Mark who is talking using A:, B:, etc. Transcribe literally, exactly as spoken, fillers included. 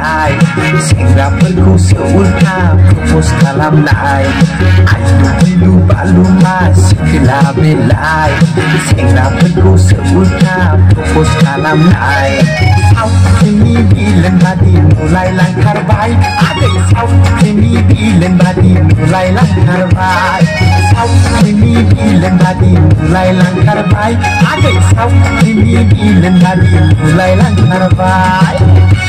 A: belai Segraफोरखौ seulta propose खालामनाय आयु गिलु बालु मा सिखोला बेलाय सेंग्राफोरखौ seulta propose खालामनाय साउथनि बिलेन बादि नुलायलांथारबाय आदै साउथनि बिलेन बादि नुलायलांथारबाय साउथनि बिलेन बादि नुलायलांथारबाय आदै साउथनि बिलेन बादि नुलायलांथारबाय